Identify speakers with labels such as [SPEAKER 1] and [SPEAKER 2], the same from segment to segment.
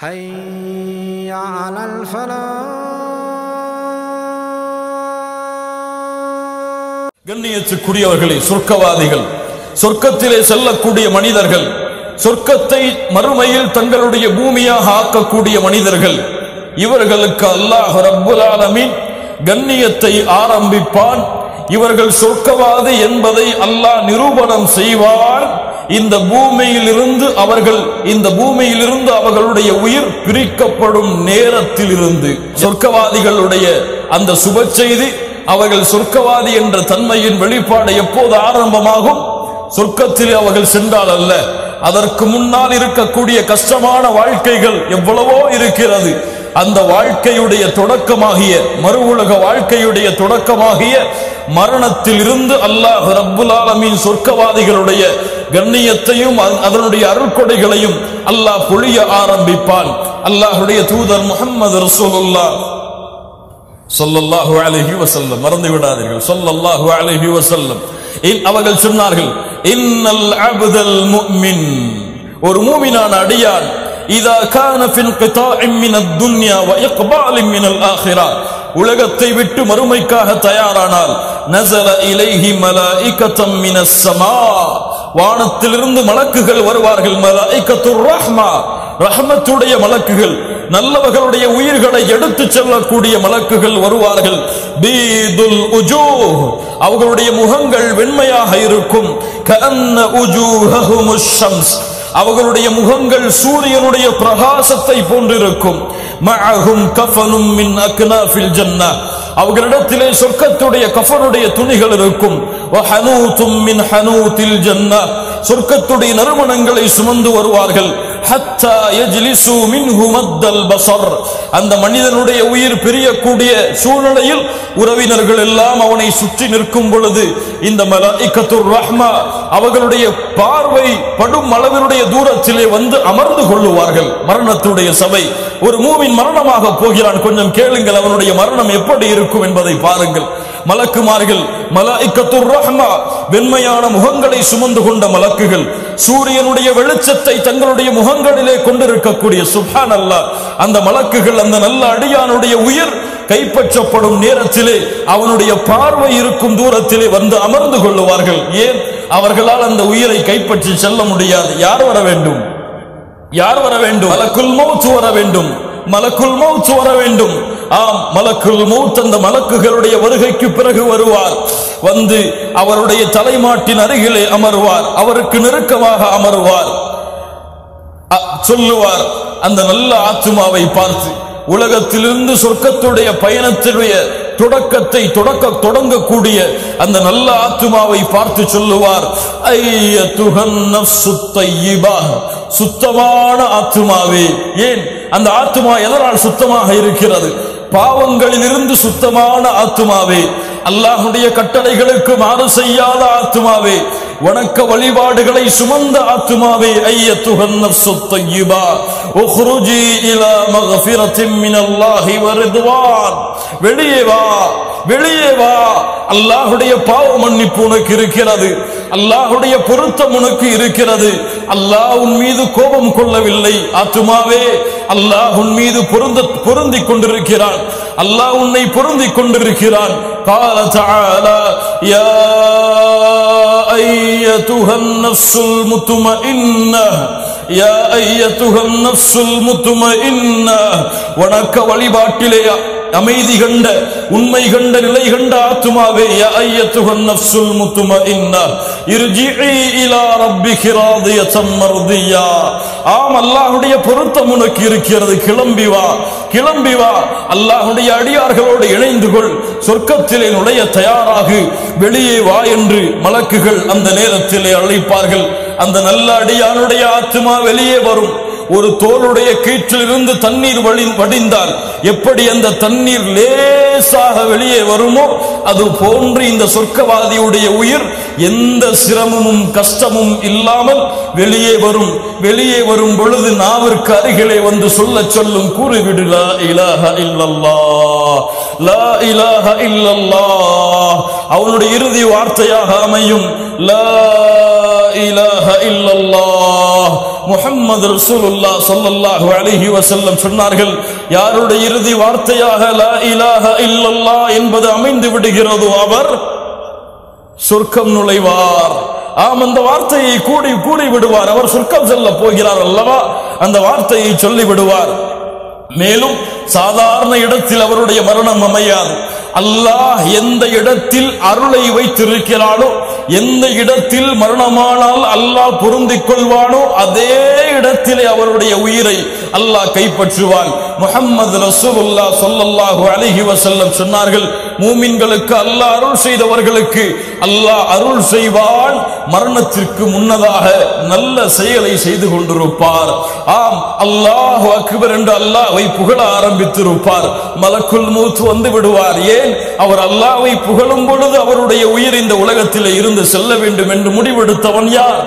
[SPEAKER 1] حي على الفلاح.
[SPEAKER 2] கண்ணியத்துக்குரியவர்களே, சொர்க்கவாதிகள், சொர்க்கத்திலே செல்லக்கூடிய மனிதர்கள், சொர்க்கத்தை மறுமையில் தங்களுடைய பூமியாக ஆக்கக்கூடிய மனிதர்கள், இவர்களுக்கு அல்லாஹ் ரப்புல் ஆலமீன் கண்ணியத்தை ஆரம்பிப்பான். இவர்கள் சொர்க்கவாதி என்பதை அல்லாஹ் நிரூபணம் செய்வார். இந்த பூமியிலிருந்து அவர்களுடைய உயிர் பிரிக்கப்படும் நேரத்தில் இருந்து சொர்க்கவாதிகளுடைய அந்த சுப செய்தி, அவர்கள் சொர்க்கவாதி என்ற தன்மையின் வெளிப்பாடு எப்போது ஆரம்பமாகும்? சொர்க்கத்தில் அவர்கள் சென்றால் அல்ல, அதற்கு முன்னால் இருக்கக்கூடிய கஷ்டமான வாழ்க்கைகள் எவ்வளவோ இருக்கிறது. அந்த வாழ்க்கையுடைய தொடக்கமாகிய மறு உலக வாழ்க்கையுடைய தொடக்கமாகிய மரணத்தில் இருந்து அல்லாஹ் ரப்புல் ஆலமீன் சொர்க்கவாதிகளுடைய கண்ணியத்தையும் அதனுடைய அருள்கொடைகளையும் அல்லாஹ் பொழிய ஆரம்பிப்பான். அல்லாஹ்வுடைய தூதர் முஹம்மது ரசூலுல்லாஹ் ஸல்லல்லாஹு அலைஹி வஸல்லம், மறந்து விடாதீர்கள், ஸல்லல்லாஹு அலைஹி வஸல்லம் அவர்கள் சொன்னார்கள், இன்னல் அப்தல் முஃமின், ஒரு மூமினான அடியான், இதா கான ஃபி இன்கிதாஇம் மினத் துன்யா வ இக்பாலின் மினல் ஆখিরা, உலகத்தை விட்டு மறுமைக்காக தயாரானால், நஸல இலைஹி மலாயிகத்தும் மினஸ் ஸமா, வானத்திலிருந்து மலக்குகள் வருவார்கள். மலாயிகத்துர் ரஹ்மா, ரஹ்மத்துடைய மலக்குகள், நல்லவர்களுடைய உயிர்களை எடுத்துச் செல்லக்கூடிய மலக்குகள் வருவார்கள். பீதுல் உஜூஹ், அவர்களுடைய முகங்கள் வெண்மையாக இருக்கும். கஅன்ன உஜூஹஹுமுஷ் ஷம்ஸ், அவர்களுடைய முகங்கள் சூரியனுடைய பிரகாசத்தை போன்றிருக்கும். மஅஹும் கஃபனும் மின் அக்னாஃபில் ஜன்னah, அவர்களிடத்திலே சொர்க்கத்துடைய கஃபனுடைய துணிகள் இருக்கும். வஹனூதும் மின் ஹனூதில் ஜன்னah, சொர்க்கத்துடைய நறுமணங்களை சுமந்து வருவார்கள். ஹத்தா யஜ்லிசு மின்ஹு மத்தல் பஸர், அந்த மனிதனுடைய உயிர் பிரியக்கூடிய சூழ்நிலையில் உறவினர்கள் எல்லாம் அவனை சுற்றி நிற்கும் பொழுது இந்த மலாயிகத்துர் ரஹ்மா அவர்களுடைய பார்வை படும் அளவினுடைய தூரத்திலே வந்து அமர்ந்து கொள்ளுவார்கள். மரணத்துடைய சபை, ஒரு மூமின் மரணமாக போகிறான், கொஞ்சம் கேளுங்கள், அவனுடைய மரணம் எப்படி இருக்கும் என்பதை பாருங்கள். மலக்குமார்கள், மலாயிகத்துர் ரஹ்மா, வெண்மையான முகங்களை சுமந்து கொண்ட மலக்குகள், சூரியனுடைய வெளிச்சத்தை தங்களுடைய முகங்களிலே கொண்டிருக்கக்கூடிய சுப்ஹானல்லாஹ், அந்த மலக்குகள் அந்த நல்ல அடியானுடைய உயிர் கைப்பற்றப்படும் நேரத்திலே அவனுடைய பார்வை இருக்கும் தூரத்திலே வந்து அமர்ந்து கொள்ளுவார்கள். ஏன்? அவர்களால் அந்த உயிரை கைப்பற்றி செல்ல முடியாது. யார் வர வேண்டும்? யார் வர வேண்டும்? மலக்குல் மௌத் வர வேண்டும். மலக்குல் மௌத் வர வேண்டும். ஆம், மலக்குல் மௌத் அந்த மலக்குகளுடைய வருகைக்கு பிறகு வருவார். வந்து அவருடைய தலைமாட்டின் அருகிலே அமர்வார், அவருக்கு நெருக்கமாக அமர்வார். சொல்லுவார், அந்த நல்ல ஆத்துமாவை பார்த்து, உலகத்திலிருந்து சொர்க்கத்துடைய பயணத்துடைய தொடங்கக்கூடிய அந்த நல்ல ஆத்துமாவை பார்த்து சொல்லுவார், ஐயத்துஹன் நஃப்ஸுத் தய்யிபா, சுத்தமான ஆத்துமாவே. ஏன் அந்த ஆத்துமா எதனால் சுத்தமாக இருக்கிறது? பாவங்களிலிருந்து சுத்தமான ஆத்துமாவே, அல்லாஹ்வுடைய கட்டளைகளுக்கு மாறு செய்யாத ஆத்துமாவே, வணக்க வழிபாடுகளை சுமந்த ஆத்துமாவே. ஐயத்துஹன் நஃப்ஸுத் தய்யிபா உக்ருஜி இலா மக்ஃபிரத்தின் மினல்லாஹி வ ரிதுவான், வெளியே வா, வெளியே வா, அல்லாஹ்வுடைய பாவ மன்னிப்பு உனக்கு இருக்கிறது, அல்லாஹ்வுடைய பொருத்தம் உனக்கு இருக்கிறது. அல்லாஹ் உன் மீது கோபம் கொள்ளவில்லை ஆத்துமாவே, அல்லாஹ் உன் மீது பொருந்திக் கொண்டிருக்கிறான், அல்லாஹ் உன்னை பொருந்திக் கொண்டிருக்கிறான். قال تعالى يا أيتها النفس المطمئنة يا أيتها النفس المطمئنة, வணக்க வழிபாட்டிலே அமைதி கண்ட உண்மை கண்ட நிலை கண்ட ஆத்துமாவே, யா அய்யத்துஹன் நஃப்ஸுல் முத்மஇன்னா இர்ஜிஇ இலா ரப்பிகி ராதியத்தன் மர்தியா, ஆம், அல்லாஹ்வுடைய பொருத்தம் உனக்கு இருக்கிறது, கிளம்பி வா, கிளம்பி வா, அல்லாஹ்வுடைய அடியார்களோடு இணைந்து கொள், சொர்க்கத்திலே நுழைய தயாராகு, வெளியே வா என்று மலக்குகள் அந்த நேரத்திலே அழைப்பார்கள். அந்த நல்ல அடியானுடைய ஆத்துமா வெளியே வரும். ஒரு தோளுடைய கீற்றிலிருந்து தண்ணீர் வடிந்தால் எப்படி அந்த தண்ணீர் லேசாக வெளியே வருமோ, அது போன்று இந்த சொர்க்கவாதியுடைய உயிர் எந்த சிரமமும் கஷ்டமும் இல்லாமல் வெளியே வரும். வெளியே வரும் பொழுது நாவிற்கு அருகிலே வந்து சொல்லும், கூறிவிடு லா இலாஹ இல்லல்லாஹ், லா இலாஹ இல்லல்லாஹ். அவனுடைய இறுதி வார்த்தையாக அமையும் லா இலாஹ இல்லல்லாஹ் முஹம்மது ரசூலுல்லாஹ் ஸல்லல்லாஹு அலைஹி வஸல்லம் சொன்னார்கள், யாருடைய இறுதி வார்த்தையாக லா இலாஹ இல்லல்லாஹ் என்பது அமைந்து விடுகிறதோ அவர் சொர்க்கம் நுழைவார். அந்த வார்த்தையை கூறி விடுவார், அவர் சொர்க்கம் செல்ல போகிறார் அல்லவா, அந்த வார்த்தையை சொல்லி விடுவார். மேலும் சாதாரண இடத்தில் அவருடைய மரணம் அமையாது. அல்லாஹ் எந்த இடத்தில் அருளை வைத்திருக்கிறானோ, எந்த இடத்தில் மரணமானால் அல்லாஹ் பொருந்திக் கொள்வானோ அதே இடத்திலே அவருடைய உயிரை அல்லாஹ் கைப்பற்றுவான். முஹம்மது ரசூலுல்லாஹ் ஸல்லல்லாஹு அலைஹி வஸல்லம் சொன்னார்கள், மூமின்களுக்கு அல்லாஹ் அருள் செய்தவர்களுக்கு அல்லாஹ் அருள் செய்வான், மரணத்திற்கு முன்னதாக நல்ல செயலை செய்து கொண்டிருப்பார். ஆம், அல்லாஹு அக்பர் என்று அல்லாஹ்வை புகழ ஆரம்பித்திருப்பார். மலக்குல் மௌத் வந்து விடுவார். ஏன்? அவர் அல்லாஹ்வை புகழும் பொழுது அவருடைய உயிர் இந்த உலகத்திலே இருந்து செல்ல வேண்டும் என்று முடிவெடுத்தவன் யார்?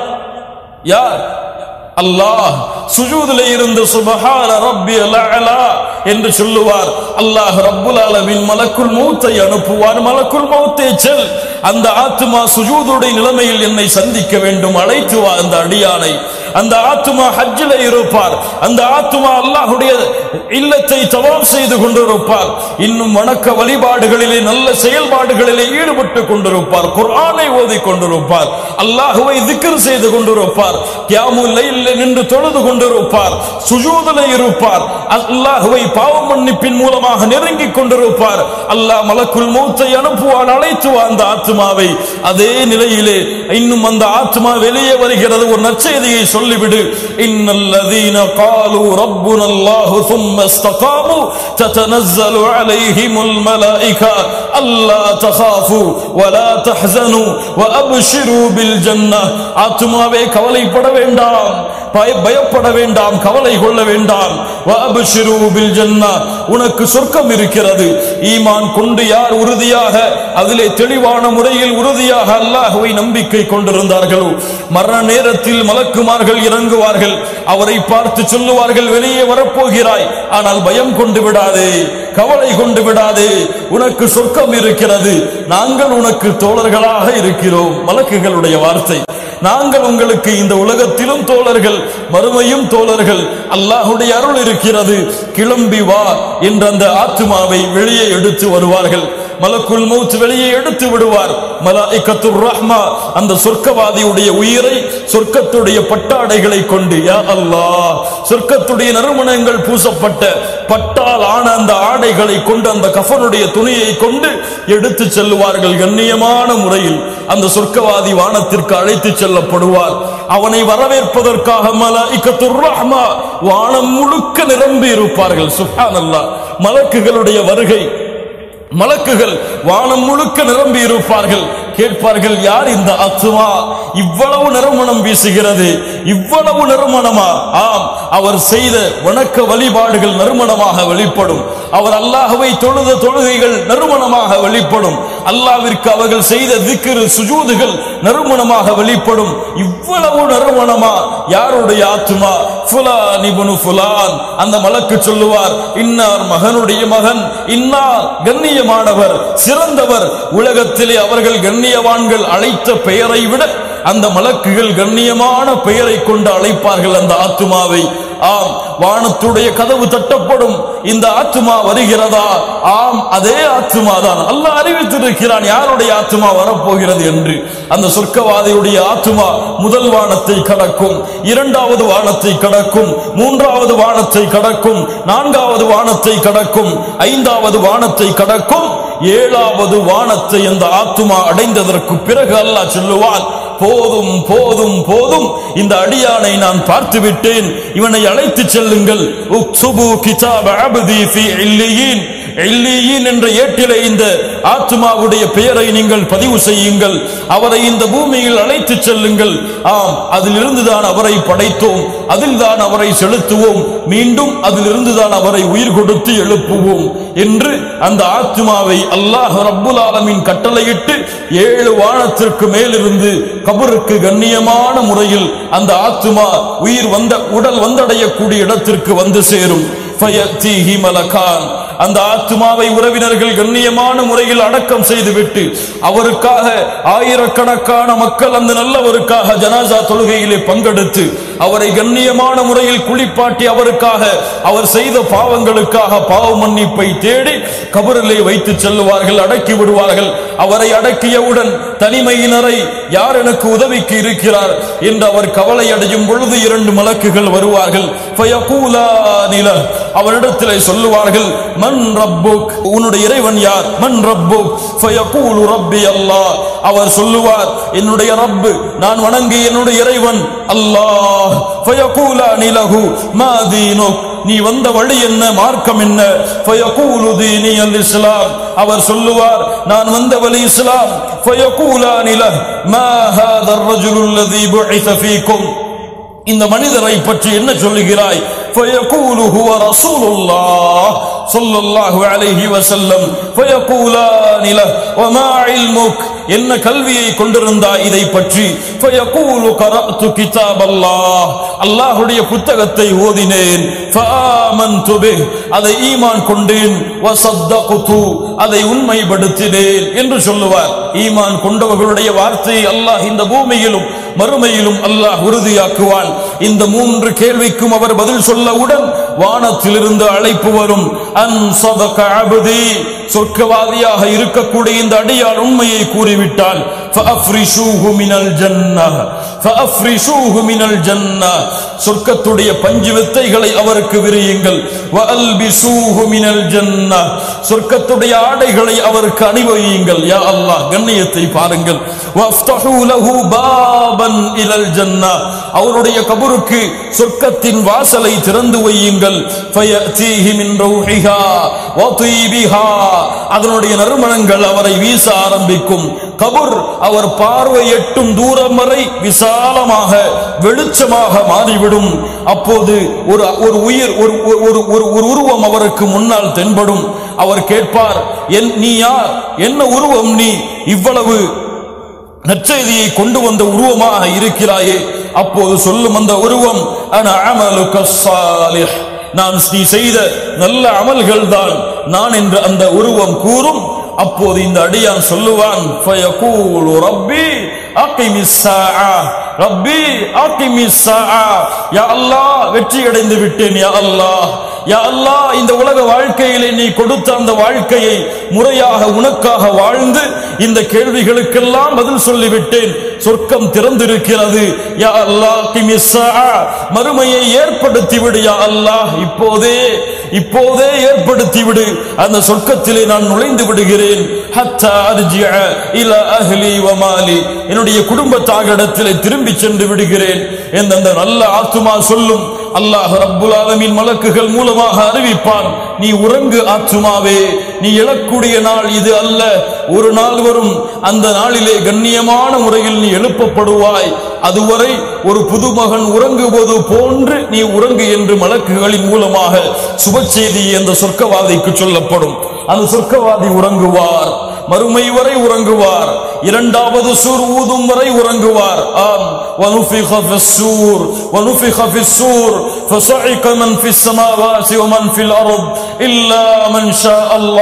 [SPEAKER 2] அல்லாஹ். சுஜூதிலே இருந்து சுப்ஹான ரப்பியல் அலா என்று சொல்லுவார். அல்லாஹ் ரப்புல் ஆலமீன் மலக்குல் மௌத்தை அனுப்புவார். மலக்குல் மௌத்தே செல், அந்த ஆத்மா சுஜூதுடைய நிலைமையில் என்னை சந்திக்க வேண்டும், அழைத்து வா அந்த அடியானை. அந்த ஆத்மா ஹஜ்ஜிலே இருப்பார். அந்த ஆத்மா அல்லாஹ்வுடைய இல்லத்தை தவாப் செய்து கொண்டிருப்பார். இன்னும் வணக்க வழிபாடுகளிலே நல்ல செயல்பாடுகளிலே ஈடுபட்டு கொண்டிருப்பார். குர்ஆனை ஓதி கொண்டிருப்பார். அல்லாஹ்வை திக்ர் செய்து கொண்டிருப்பார். கியாமுல் லைல் நின்று தொழுது கொண்டிருப்பார். சுஜூதிலே இருப்பார். அல்லாஹ்வை பாவ மன்னிப்பின் மூலமாக நெருங்கிக் கொண்டிருப்பார். அல்லாஹ் மலக்குல் மௌத்தை அனுப்புவான், அழைத்து வா அந்த ஆத்மாவை. அதே நிலையிலே இன்னும் அந்த ஆத்மா வெளியே வருகிறது. ஒரு நற்செய்தியை சொல்லிவிடு. இன்னல்லதீன காலு ரப்புனல்லாஹு ثم استقاموا تتنزل عليهم الملائكة ألا تخافوا ولا تحزنوا وأبشروا بالجنة. ஆத்மாவே கவலைப்பட வேண்டாம், பயப்பட வேண்டாம், கவலை கொள்ள வேண்டாம். வஅப்ஷிரு பில் ஜன்னah, உனக்கு சொர்க்கம் இருக்கிறது. ஈமான் கொண்டு யார் உறுதியாக அதிலே தெளிவான முறையில் உறுதியாக அல்லாஹ்வை நம்பிக்கை கொண்டிருந்தார்களோ, மரண நேரத்தில் மலக்குமார்கள் இறங்குவார்கள். அவரை பார்த்து சொல்லுவார்கள், வெளியே வரப்போகிறாய், ஆனால் பயம் கொண்டு விடாதே, கவலை கொண்டு விடாதே, உனக்கு சொர்க்கம் இருக்கிறது, நாங்கள் உனக்கு தோழர்களாக இருக்கிறோம். மலக்குகளுடைய வார்த்தை. நாங்கள் உங்களுக்கு இந்த உலகத்திலும் தோழர்கள், மறுமையும் தோழர்கள், அல்லாஹ்வுடைய அருள் இருக்கிறது, கிளம்பி வா என்ற அந்த ஆத்மாவை வெளியே எடுத்து வருவார்கள். மலக்குல் மௌத் வெளியே எடுத்து விடுவார். மலாயிகத்துர் ரஹ்மா அந்த சொர்க்கவாதியுடைய உயிரை சொர்க்கத்துடைய பட்டாடைகளை கொண்டு, யா அல்லாஹ், சொர்க்கத்துடைய நறுமணங்கள் பூசப்பட்ட பட்டால் ஆன அந்த ஆடைகளை கொண்டு, அந்த கஃபனுடைய துணியை கொண்டு எடுத்து செல்லுவார்கள். கண்ணியமான முறையில் அந்த சொர்க்கவாதி வானத்திற்கு அழைத்து செல்லப்படுவார். அவனை வரவேற்பதற்காக மலாயிகத்துர் ரஹ்மா வானம் முழுக்க நிரம்பி இருப்பார்கள். சுப்ஹானல்லாஹ். மலக்குகளுடைய வருகை, மலக்குகள் வானம் முழுக்க நிரம்பி இருப்பார்கள். கேட்பார்கள், யார் இந்த ஆத்மா? இவ்வளவு நறுமணம் வீசுகிறது, இவ்வளவு நறுமணமா? ஆம், அவர் செய்த வணக்க வழிபாடுகள் நறுமணமாக வெளிப்படும். அவர் அல்லாஹ்வை தொழுத தொழுகைகள் நறுமணமாக வெளிப்படும். அல்லாஹ்விற்கு அவர்கள் செய்த திக்ர் சுஜூதுகள் நறுமணமாக வெளிப்படும். இவ்வளவு நறுமணமா? யாருடைய ஆத்மா? ஃபுலான் இப்னு ஃபுலான். அந்த மலக்கு சொல்லுவார், இன்னார் மகனுடைய மகன், இன்னார் கண்ணியமானவர், சிறந்தவர். உலகத்திலே அவர்கள் கண்ணியவான்கள் அழைத்த பெயரை விட அந்த மலக்குகள் கண்ணியமான பெயரை கொண்டு அழைப்பார்கள் அந்த ஆத்மாவை. ஆம், வானத்துடைய கதவு தட்டப்படும். இந்த ஆத்மா வருகிறதா? ஆம், அதே ஆத்மா தான். அல்லாஹ் அறிவித்திருக்கிறான் யாருடைய ஆத்மா வரப்போகிறது என்று. அந்த சொர்க்கவாதியுடைய ஆத்மா முதல் வானத்தை கடக்கும், இரண்டாவது வானத்தை கடக்கும், மூன்றாவது வானத்தை கடக்கும், நான்காவது வானத்தை கடக்கும், ஐந்தாவது வானத்தை கடக்கும், ஏழாவது வானத்தை அந்த ஆத்மா அடைந்ததற்கு பிறகு அல்லாஹ் சொல்லுவான், போதும் போதும் போதும், இந்த அடியானை நான் பார்த்து விட்டேன், இவனை அழைத்து செல்லுங்கள். உக்சுபு கிதாப அப்தி ஃபீ இல்லியீன். இல்லியீன் என்ற ஏட்டிலே இந்த ஆத்மாவுடைய பெயரை நீங்கள் பதிவு செய்யுங்கள். அவரை இந்த பூமியில் அழைத்து செல்லுங்கள். ஆம், அதிலிருந்து தான் அவரை படைத்தோம், அதில் தான் அவரை செலுத்துவோம், மீண்டும் அதிலிருந்து தான் அவரை உயிர் கொடுத்து எழுப்புவோம் என்று அந்த ஆத்மாவை அல்லாஹ் ரப்புல் ஆலமீன் கட்டளையிட்டு 7 வானத்திற்கு மேலிருந்து கபருக்கு கண்ணியமான முறையில் அந்த ஆத்மா உயிர் உடல் வந்தடையக்கூடிய இடத்திற்கு வந்து சேரும். ஃபயத்தீஹி மலகான். அந்த ஆத்மாவை உறவினர்கள் கண்ணியமான முறையில் அடக்கம் செய்துவிட்டு அவருக்காக ஆயிரக்கணக்கான மக்கள் அந்த நல்லவருக்காக ஜனாசா தொழுகையிலே பங்கெடுத்து அவரை கண்ணியமான முறையில் குளிப்பாட்டி அவருக்காக அவர் செய்த பாவங்களுக்காக பாவ மன்னிப்பை தேடி கபரிலே வைத்து செல்லுவார்கள், அடக்கி விடுவார்கள். அவரை அடக்கியவுடன் தனிமையினரை யார் எனக்கு உதவிக்கு இருக்கிறார் என்று அவர் கவலை அடையும் பொழுது 2 மலக்குகள் வருவார்கள். அவரிடத்திலே சொல்லுவார்கள், மன் ரப்புக், உன்னுடைய இறைவன் யார்? மன் ரப்புக்? ஃபயகூலு ரப்பி அல்லாஹ். அவர் சொல்லுவார், என்னுடைய ரப்பு, நான் வணங்கிய என்னுடைய இறைவன் அல்லாஹ். ஃபயகூலானி லஹு மா தீனுக், நீ வந்த வழி என்ன, மார்க்கம் என்ன? ஃபயகூலு தீனி அல் இஸ்லாம். அவர் சொல்லுவார், நான் வந்த வழி இஸ்லாம். ஃபயகூலானி லஹு மா ஹாதா الرجل الذي بعث فيكم, இந்த மனிதரை பற்றி என்ன சொல்லுகிறாய்? فيقول هو رسول الله صلى الله عليه وسلم فيقولان له وما علمك, என்ன கல்வியை கொண்டிருந்தாய் இதை பற்றி? فيقول قرأت كتاب الله, அல்லாஹ்வுடைய புத்தகத்தை ஓதினேன். فآمنت به, அதை ஈமான் கொண்டேன். وصدقت, அதை உண்மைப்படுத்தினேன் என்று சொல்லுவார். ஈமான் கொண்டவர்களுடைய வார்த்தையை அல்லாஹ் இந்த பூமியிலும் மறுமையிலும் அல்லாஹ் உறுதியாக்குவான். இந்த 3 கேள்விக்கும் அவர் பதில் சொல்லவுடன் வானத்திலிருந்து அழைப்பு வரும். அன் ஸதக அப்தி, சொர்க்கவாதியாக இருக்கக்கூடிய இந்த அடியார் உண்மையை கூறிவிட்டால் ஃபஅஃப்ரிஷூஹு மினல் ஜன்னஹ், ஃபஅஃப்ரிஷூஹு மினல் ஜன்னஹ், சொர்க்கத்துடைய பஞ்சு வித்தைகளை அவருக்கு விரியுங்கள். வஅல்பிஸூஹு மினல் ஜன்னஹ், சொர்க்கத்துடைய ஆடைகளை அவருக்கு அணிவியுங்கள். யா அல்லாஹ், கண்ணியத்தை பாருங்கள். வஃப்தஹூ லஹு பாபன் இலல் ஜன்னஹ், அவருடைய கபருக்கு சொர்க்கத்தின் வாசலை திறந்து வையுங்கள். ஃபயஅதீஹி மின் ரூஹிஹா வ தீபிஹா, அதனுடைய நறுமணங்கள் அவரை வீச ஆரம்பிக்கும். கபர் அவர் பார்வை எட்டும் தூரம் வரை விசாலமாக வெளிச்சமாக மாறிவிடும். அப்போது ஒரு உயிர், ஒரு உருவம் அவருக்கு முன்னால் தென்படும். அவர் கேட்பார், நீ யார்? என்ன உருவம் நீ? இவ்வளவு நற்செய்தியை கொண்டு வந்த உருவமாக இருக்கிறாயே. அப்போது சொல்லும் அந்த உருவம், அன அமலுக ஸாலிஹ், நான் நீ செய்த நல்ல அமல்கள் தான் நான் என்று அந்த உருவம் கூறும். அப்போது இந்த அடியான் சொல்லுவான், ஃபயகூலு ரப்பி அகிமிஸ் ஸாஆ, ரப்பி அகிமிஸ் ஸாஆ, யா அல்லாஹ், வெற்றி அடைந்து விட்டேன். யா அல்லாஹ், யா அல்லாஹ், இந்த உலக வாழ்க்கையிலே நீ கொடுத்த அந்த வாழ்க்கையை முறையாக உனக்காக வாழ்ந்து இந்த கேள்விகளுக்கெல்லாம் பதில் சொல்லிவிட்டேன். சொர்க்கம் திறந்திருக்கிறது. யா அல்லாஹ் அகிமிஸ் ஸாஆ, மறுமையை ஏற்படுத்தி விடு. யா அல்லாஹ், இப்போதே ஏற்படுத்தி விடு. அந்த சொர்க்கத்திலே நான் நுழைந்து விடுகிறேன். ஹத்தா அர்ஜிஅ இலா அஹ்லி வ மாலி, என்னுடைய குடும்பத்தாரிடத்திலே திரும்பி சென்று விடுகிறேன் என்ற அந்த நல்ல ஆத்துமா சொல்லும். அல்லாஹ் ரப்புல் ஆலமீன் மலக்குகள் மூலமாக அறிவிப்பான், நீ உறங்கு ஆத்துமாவே, நீ எழக்கூடிய நாள் இது அல்ல. ஒரு நாள் வரும், அந்த நாளிலே கண்ணியமான முறையில் நீ எழுப்பப்படுவாய். அதுவரை ஒரு புதுமகன் உறங்குவது போன்று நீ உறங்கு என்று மலக்குகளின் மூலமாக சுப செய்தி அந்த சொர்க்கவாதிக்கு சொல்லப்படும். அந்த சொர்க்கவாதி உறங்குவார், மறுமை வரை உறங்குவார், 2வது சூர் ஊதும் வரை உறங்குவார். ஆம், வனுஃபிக ஃபிஸ்ஸூர் வனுஃபிக ஃபிஸ்ஸூர் ஃபஸஇக மன் ஃபிஸ் ஸமாவாதி வ மன் ஃபில் அர்த் இல்லா மன் ஷா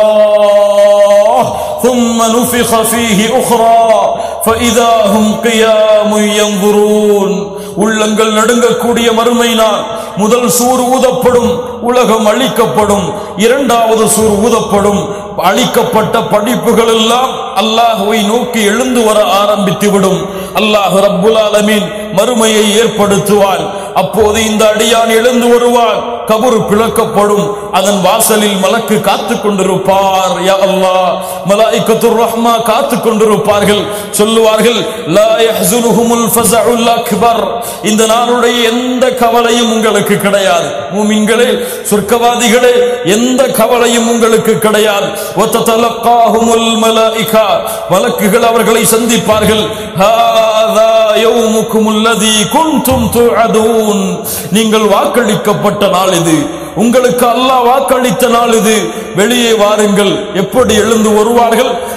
[SPEAKER 2] அல்லாஹ் ثم نفخ فيه أخرى فإذا هم قيام ينظرون. உள்ளங்கள் நடுங்கக்கூடிய மறுமை நாள். முதல் சூர் ஊதப்படும், உலகம் அழிக்கப்படும். 2வது சூர் ஊதப்படும், அழிக்கப்பட்ட படிப்புகள் எல்லாம் அல்லாஹ்வை நோக்கி எழுந்து வர ஆரம்பித்துவிடும். அல்லாஹ் ரப்புல் ஆலமீன் மறுமையை ஏற்படுத்துவான். அப்போது இந்த அடியான் எழுந்து வருவான். கபரு பிளக்கப்படும். அதன் வாசலில் மலக்கு காத்துக் கொண்டிருப்பார். யா அல்லாஹ், மலாயிகத்துர் ரஹ்மா காத்துக் கொண்டிருப்பார்கள். சொல்லுவார்கள், லா யஹ்ஸுனுஹுமுல் ஃபஸஉல் அக்பர், இந்த நாளுடைய எந்த கவலையும் உங்களுக்கு கிடையாது. மூமின்களே, சொர்க்கவாதிகளே, எந்த கவலையும் உங்களுக்கு கிடையாது. வததலக்காஹுமுல் மலாயிகா, மலக்குகள் அவர்களை சந்திப்பார்கள். ஹாதா யௌமுக்குமுல் லதீ குன்தும் துஅதூன், நீங்கள் வாக்களிக்கப்பட்ட நாள் இது, உங்களுக்கு அல்லாஹ் வாக்களித்த நாள் இது. வெளியே வாருங்கள். எப்படி எழுந்து வருவார்கள்?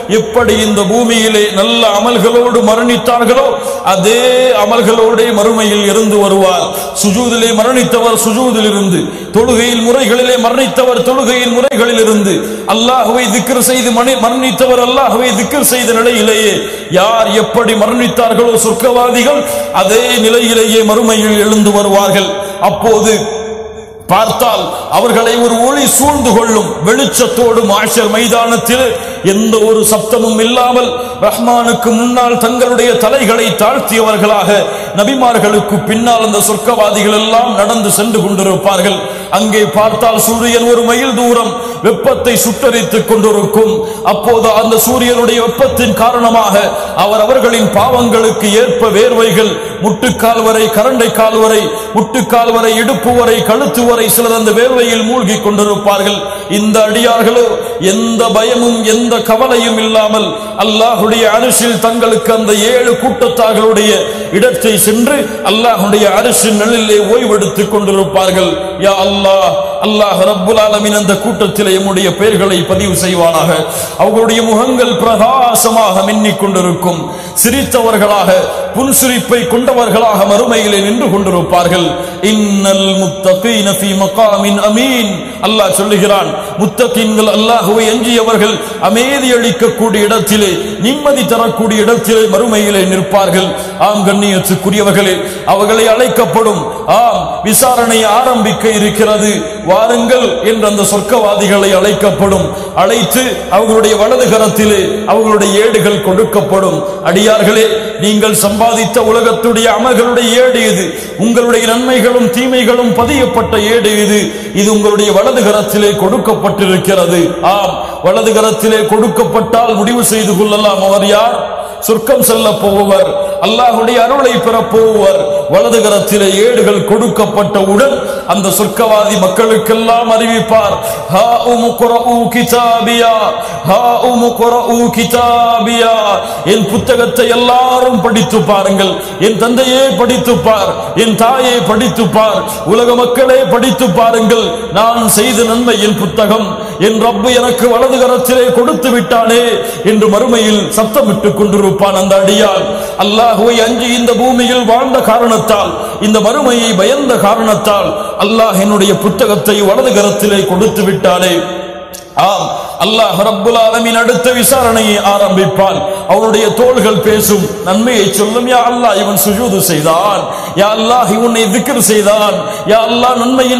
[SPEAKER 2] எப்படி இந்த பூமியிலே நல்ல அமல்களோடு மரணித்தார்களோ அதே அமல்களோடு மறுமையில் இருந்து வருவார். சுஜூதிலே மரணித்தவர் சுஜூதில் இருந்து, தொழுகையில் முறைகளிலே மரணித்தவர் தொழுகையில் முறைகளில் இருந்து, அல்லாஹ்வை திக்ர் செய்து மரணித்தவர் அல்லாஹ்வை திக்ர் செய்த நிலையிலேயே யார் எப்படி மரணித்தார்களோ சொர்க்கவாதிகள் அதே நிலையிலேயே மறுமையில் எழுந்து வருவார்கள். அப்போது பார்த்தால் அவர்களை ஒரு ஒளி சூழ்ந்து கொள்ளும். வெளிச்சத்தோடு மாஷர் மைதானத்தில் எந்த ஒரு சப்தமும் இல்லாமல் ரஹ்மானுக்கு முன்னால் தங்களுடைய தலைகளை தாழ்த்தியவர்களாக நபிமார்களுக்கு பின்னால் அந்த சொர்க்கவாதிகள் எல்லாம் நடந்து சென்று கொண்டிருப்பார்கள். அங்கே பார்த்தால் சூரியன் ஒரு மைல் தூரம் வெப்பத்தை சுட்டரித்துக் கொண்டிருக்கும். அப்போது அந்த சூரியனுடைய வெப்பத்தின் காரணமாக அவர்களின் பாவங்களுக்கு ஏற்ப வேர்வைகள் முட்டுக்கால் வரை, கரண்டை கால் வரை, முட்டுக்கால் வரை, இடுப்பு வரை, கழுத்து வரை சிலர் அந்த வேர்வையில் மூழ்கி கொண்டிருப்பார்கள். இந்த அடியார்களோ எந்த பயமும் எந்த கவலையும் இல்லாமல் அல்லாஹுடைய அரிசில் தங்களுக்கு அந்த 7 கூட்டத்தார்களுடைய இடத்தை சென்று அல்லாஹுடைய அரிசின் நிழலிலே ஓய்வெடுத்துக் கொண்டிருப்பார்கள். யா அல்லாஹ், அல்லாஹ் ரப்புல் ஆலமீன் அந்த கூட்டத்திலே நம்முடைய பெயர்களை பதிவு செய்வானாக. அவர்களுடைய முகங்கள் பிரகாசமாக மின்னிக் கொண்டிருக்கும். சிரித்தவர்களாக, புன்சிரிப்பை கொண்டவர்களாக மறுமையிலே நின்று கொண்டிருப்பார்கள். இன்னல் முத்தகீன ஃபீ மகாமின் அமீன். அல்லாஹ் சொல்லுகிறான், முத்தகீன்கள் அல்லாஹ்வை அஞ்சியவர்கள் அமைதி அளிக்கக்கூடிய இடத்திலே, நிம்மதி தரக்கூடிய இடத்திலே மறுமையிலே நிற்பார்கள். ஆம் கண்ணியத்துக்குரியவர்களே, அவர்களை அழைக்கப்படும். ஆம், விசாரணை ஆரம்பிக்க இருக்கிறது, வாருங்கள் என்ற அந்த சொர்க்கவாதிகளை அழைக்கப்படும். அழைத்து அவர்களுடைய வலது கரத்திலே அவர்களுடைய ஏடுகள் கொடுக்கப்படும். அடியார்களே, நீங்கள் சம்பாதித்த உலகத்துடைய அமல்களுடைய ஏடு இது. உங்களுடைய நன்மைகளும் தீமைகளும் பதியப்பட்ட ஏடு இது. இது உங்களுடைய வலது கரத்திலே கொடுக்கப்பட்டிருக்கிறது. ஆம், வலது கரத்திலே கொடுக்கப்பட்டால் முடிவு செய்து கொள்ளலாம், அவர் யார்? சொர்க்கம் செல்ல போவர், அல்லாஹ்வுடைய அருளை பெற போவர். வலது கரத்திலே ஏடுகள் கொடுக்கப்பட்டவுடன் அந்த சொர்க்கவாதி மக்களுக்கெல்லாம் அறிவிப்பார், ஹாஉம் குரஊ கிதாபியா, ஹாஉம் குரஊ கிதாபியா. என் புத்தகத்தை எல்லாரும் படித்து பாருங்கள். என் தந்தையே படித்து பார், என் தாயை படித்து பார், உலக மக்களே படித்து பாருங்கள். நான் செய்த நன்மையின் புத்தகம் என் ரப்பு எனக்கு வலது கரத்திலே கொடுத்து விட்டானே என்று மறுமையில் சத்தமிட்டுக் கொண்டிருப்பான் அந்த அடியான். அல்லாஹ்வை அஞ்சி இந்த பூமியில் வாழ்ந்த காரணத்தால், இந்த மறுமையை பயந்த காரணத்தால் அல்லாஹ் என்னுடைய புத்தகத்தை வலது கரத்திலே கொடுத்து விட்டானே. ஆம், அல்லாஹ் ரப்புல் ஆலமீன் அடுத்த விசாரணையை ஆரம்பிப்பான். அவனுடைய தோள்கள் பேசும், நன்மையை சொல்லும். யா அல்லாஹ், இவன் சுஜூது செய்தான். யா அல்லாஹ், இவனை திக்ர் செய்தான். யா அல்லாஹ்,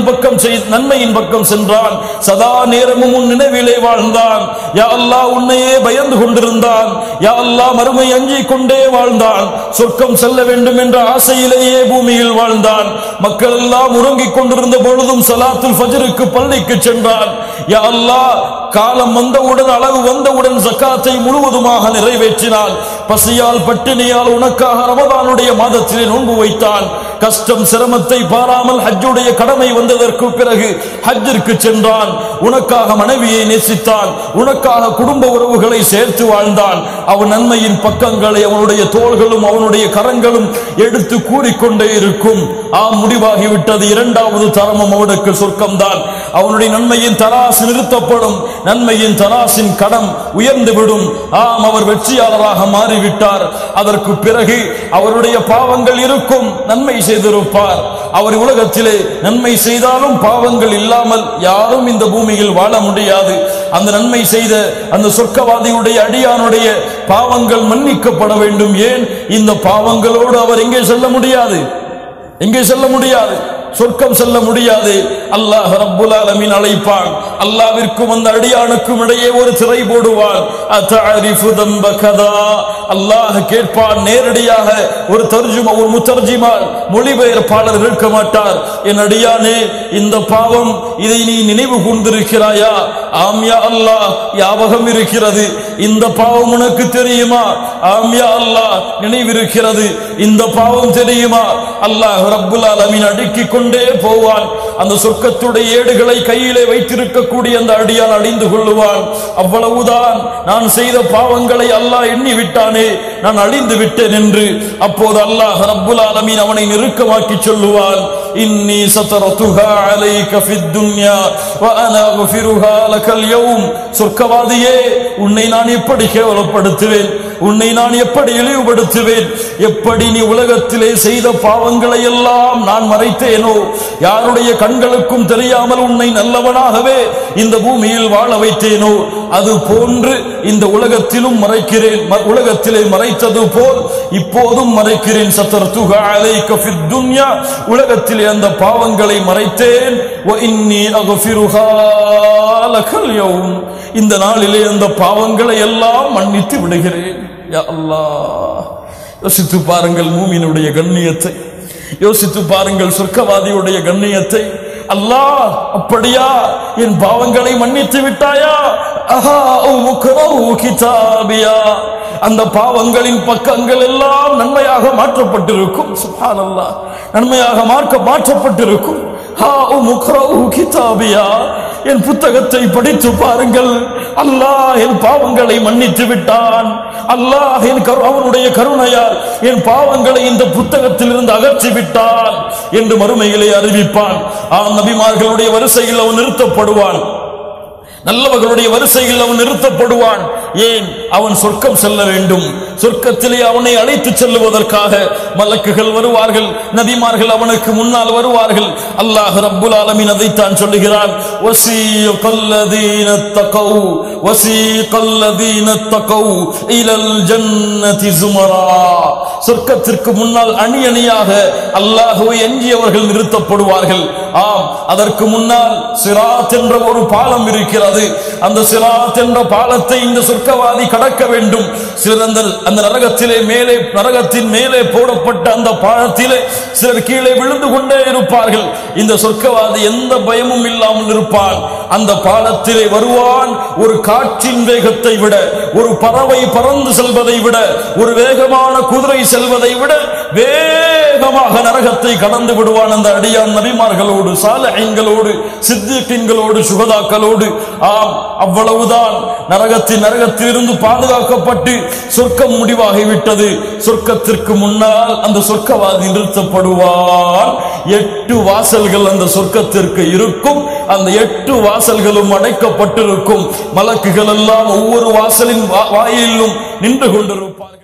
[SPEAKER 2] நன்மையின் பக்கம் சென்றான். சதா நேரமும் உன் நினைவிலே வாழ்ந்தான். யா அல்லாஹ், உன்னையே பயந்து கொண்டிருந்தான். யா அல்லாஹ், மறுமை அஞ்சிக் கொண்டே வாழ்ந்தான். சொர்க்கம் செல்ல வேண்டும் என்ற ஆசையிலேயே பூமியில் வாழ்ந்தான். மக்கள் எல்லாம் உறங்கிக் கொண்டிருந்த பொழுதும் ஸலாத்துல் ஃபஜ்ருக்கு பள்ளிக்கு சென்றான். யா அல்லாஹ், காலம் வந்தவுடன், அளவு வந்தவுடன் ஜகாத்தை முழுவதுமாக நிறைவேற்றினான். பசியால் பட்டினியால் உனக்காக ரமதானுடைய மாதத்திலே நோன்பு வைத்தான். கஷ்டம் சிரமத்தை பாராமல் ஹஜ்ஜுடைய கடமை வந்ததற்கு பிறகு ஹஜ்ஜிற்கு சென்றான். உனக்காக மனைவியை நேசித்தான். உனக்காக குடும்ப உறவுகளை சேர்த்து வாழ்ந்தான். அவன் நன்மையின் பக்கங்களை அவனுடைய தோள்களும் அவனுடைய கரங்களும் எடுத்து கூறிக்கொண்டே இருக்கும். ஆம், முடிவாகிவிட்டது. 2வது தரமும் அவனுக்கு சொர்க்கம்தான். அவனுடைய நன்மையின் தராசு நிறுத்தப்படும். நன்மையின் தராசின் கடம் உயர்ந்துவிடும். ஆம், அவர் வெற்றியாளராக மாறிவிட்டார். அதற்கு பிறகு அவருடைய பாவங்கள் இருக்கும், நன்மை செய்திருப்பார். அவர் உலகத்திலே நன்மை செய்தாலும் பாவங்கள் இல்லாமல் யாரும் இந்த பூமியில் வாழ முடியாது. அந்த நன்மை செய்த அந்த சொர்க்கவாதியுடைய அடியானுடைய பாவங்கள் மன்னிக்கப்பட வேண்டும். ஏன்? இந்த பாவங்களோடு அவர் எங்கே செல்ல முடியாது, எங்கே செல்ல முடியாது, சொர்க்கம் செல்ல முடியாது. அல்லாஹ் ரப்புல் ஆலமீன் அழைப்பான். அல்லாஹ்விற்கும் அந்த அடியானுக்கும் இடையே ஒரு திரை போடுவான். அத்தஅரிஃபு தம்ப கதா. அல்லாஹ் கேட்பான் நேரடியாக. ஒரு தர்ஜுமா, ஒரு முத்தர்ஜிமான், மொழிபெயர்ப்பாளர் இருக்க மாட்டார். என் அடியானே, இந்த பாவம், இதை நீ நினைவு கூர்ந்திருக்கிறாயா? ஆம் யா அல்லாஹ், ஞாபகம் இருக்கிறது. இந்த பாவம் உனக்கு தெரியுமா? ஆம் யா அல்லாஹ், நினைவிருக்கிறது. இந்த பாவம் தெரியுமா? அல்லாஹ் ரப்புல் ஆலமீன் அடுக்கிக் கொண்டே போவான். அந்த சொர்க்கத்துடைய ஏடுகளை கையிலே வைத்திருக்கக்கூடிய அந்த அடியான் அழிந்து கொள்ளுவான். அவ்வளவுதான், நான் செய்த பாவங்களை அல்லாஹ் எண்ணி விட்டானே, நான் அழிந்து விட்டேன் என்று. அப்போது அல்லாஹ் ரப்புல் ஆலமீன் அவனை நெருக்கமாக்கி சொல்லுவான், இன்னி சதரதுஹா அலைக ஃபித் துன்யா வ அனா அக்ஃபிருஹா லகல் யௌம். சொர்க்கவாதியே, உன்னை நான் எப்படி கேவலப்படுத்துவேன், உன்னை நான் எப்படி இழிவுபடுத்துவேன்? எப்படி நீ உலகத்திலே செய்த பாவங்களை எல்லாம் நான் மறைத்தேனோ, யாருடைய கண்களுக்கும் தெரியாமல் உன்னை நல்லவனாகவே இந்த பூமியில் வாழ வைத்தேனோ, அது போன்று இந்த உலகத்திலும் மறைக்கிறேன். உலகத்திலே மறைத்தது போல் இப்போதும் மறைக்கிறேன். சதர்துஹா அலைக ஃபித் துன்யா, உலகத்திலே அந்த பாவங்களை மறைத்தேன். வ இன்னி அக்ஃபிருஹா லகல் யௌம், இந்த நாளிலே அந்த பாவங்களை எல்லாம் மன்னித்து விடுகிறேன். யா அல்லாஹ், யோசித்து பாருங்கள் மூமினுடைய கண்ணியத்தை, யோசித்து பாருங்கள் சொர்க்கவாதியுடைய கண்ணியத்தை. அல்லாஹ், அப்படியா, என் பாவங்களை மன்னித்து விட்டாயா? ஆஹா உக்ரவு கிதாபியா, அந்த பாவங்களின் பக்கங்கள் எல்லாம் நன்மையாக மாற்றப்பட்டிருக்கும். சுப்ஹானல்லாஹ், நன்மையாக மாற்றப்பட்டிருக்கும். ஹா உக்ரவு கிதாபியா, என் புத்தகத்தை படித்து பாருங்கள், அல்லாஹ் என் பாவங்களை மன்னித்து விட்டான். அல்லாஹ் அவனுடைய கருணையால் என் பாவங்களை இந்த புத்தகத்தில் இருந்து அகற்றி விட்டான் என்று மறுமையிலே அறிவிப்பான். நபிமார்களுடைய வரிசையில் அவன் நிறுத்தப்படுவான், நல்லவர்களுடைய வரிசையில் அவன் நிறுத்தப்படுவான். ஏன்? அவன் சொர்க்கம் செல்ல வேண்டும். சொர்க்கத்திலே அவனை அழைத்து செல்லுவதற்காக மலக்குகள் வருவார்கள், நபிமார்கள் அவனுக்கு முன்னால் வருவார்கள். அல்லாஹ் ரப்புல் ஆலமீன் அதைத்தான் சொல்லுகிறான், வஸீகல்லதீன தகவ் வஸீகல்லதீன தகவ் இலல் ஜன்னதி ஸுமரா. சொர்க்கத்திற்கு முன்னால் அணி அணியாக அல்லாஹ்வை எஞ்சியவர்கள் நிறுத்தப்படுவார்கள். ஆம், அதற்கு முன்னால் சிராத் என்ற ஒரு பாலம் இருக்கிறது. அந்த சிராத் என்ற பாலத்தை இந்த சொர்க்கவாதி கடக்க வேண்டும். சிலர் அந்த நரகத்தின் மேலே போடப்பட்ட அந்த பாலத்திலே சிலர் கீழே விழுந்து கொண்டே இருப்பார்கள். இந்த சொர்க்கவாதி எந்த பயமும் இல்லாமல் இருப்பான். அந்த பாலத்திலே வருவான். ஒரு காற்றின் வேகத்தை விட, ஒரு பறவை பறந்து செல்வதை விட, ஒரு வேகமான குதிரை செல்வதை விட வேகமாக நரகத்தை கடந்து விடுவான். அந்த அடியான் நபிமார்களோடு, சாலிஹீன்களோடு, சித்திகீன்களோடு, சுஹதாக்களோடு. ஆம், அவ்வளவுதான். நரகத்திலிருந்து பாதுகாக்கப்பட்டு சொர்க்கம் முடிவாகிவிட்டது. சொர்க்கத்திற்கு முன்னால் அந்த சொர்க்கவாதி நிறுத்தப்படுவான். 8 வாசல்கள் அந்த சொர்க்கத்திற்கு இருக்கும். அந்த 8 வாசல்களும் அடைக்கப்பட்டிருக்கும். மலக்குகள் எல்லாம் ஒவ்வொரு வாசலின் வாயிலும் நின்று கொண்டிருப்பார்கள்.